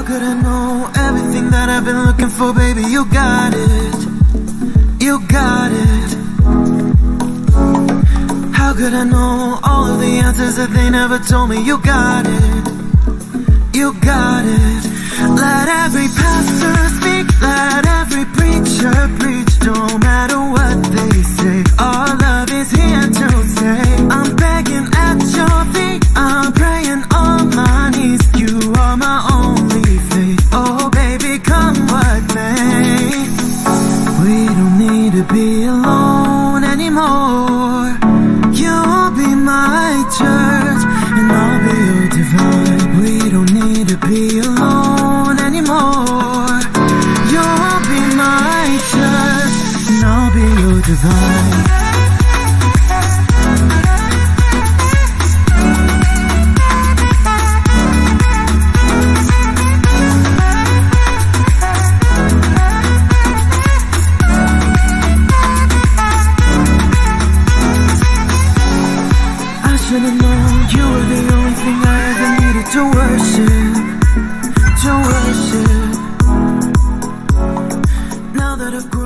How could I know everything that I've been looking for, baby? You got it, you got it. How could I know all of the answers that they never told me? You got it, you got it. Let every pastor speak, let every preacher preach. No matter what they say, our love is here to stay. I'm begging at your feet, I'm praying on my knees. You are my only faith. Oh baby, come what may. We don't need to be alone anymore. You'll be my church and I'll be your divine. We don't need to be alone anymore. You'll be my church and I'll be your divine. I should've known you were the only thing I ever needed to worship, to worship. Now that I've grown